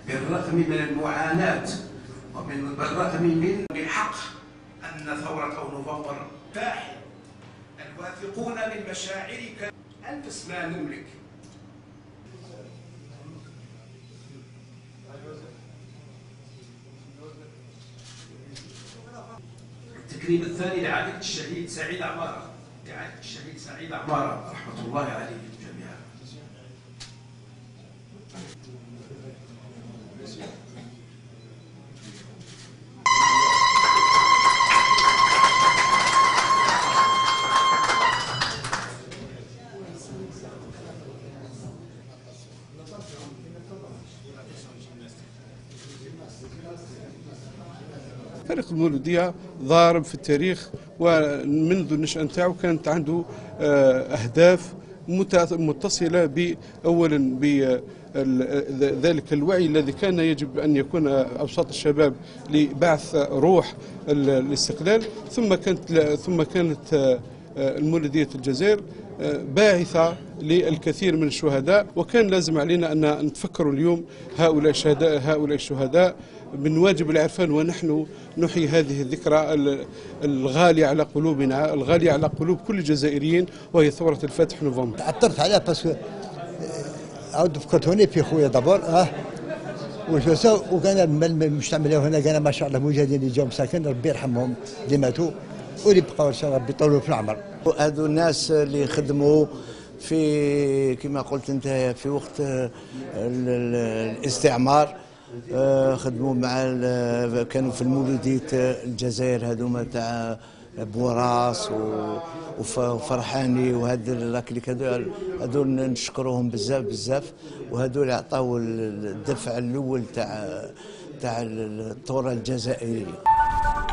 بالرغم من المعاناة بالرغم من الحق أن ثورة نوفمبر فاحل. الواثقون من مشاعرك ألبس ما نملك. التكريم الثاني لعائلة الشهيد سعيد عمارة، رحمة الله عليهم جميعا. فريق المولودية ضارب في التاريخ، ومنذ النشأة نتاعو كانت عنده أهداف متصلة أولا بذلك الوعي الذي كان يجب أن يكون أوساط الشباب لبعث روح الاستقلال، ثم كانت المولودية الجزائر باعثة للكثير من الشهداء، وكان لازم علينا أن نتفكروا اليوم هؤلاء الشهداء. من واجب العرفان ونحن نحيي هذه الذكرى الغالية على قلوبنا، الغالية على قلوب كل الجزائريين، وهي ثورة الفاتح نوفمبر. عثرت عليها باسكو عاود فكرتوني في خويا دابور وكان المجتمع هنا كان ما شاء الله مجاهدين اللي جاوا مساكن ربي يرحمهم اللي ماتوا واللي بقاو ان شاء الله ربي يطولوا في العمر. هذو الناس اللي خدموا في كما قلت انت في وقت الاستعمار، خدموا كانوا في المولودية الجزائر هذوما تاع بوراس وفرحاني وهذوك هذول نشكروهم بزاف وهذول عطاو الدفع الاول تاع الثورة الجزائرية.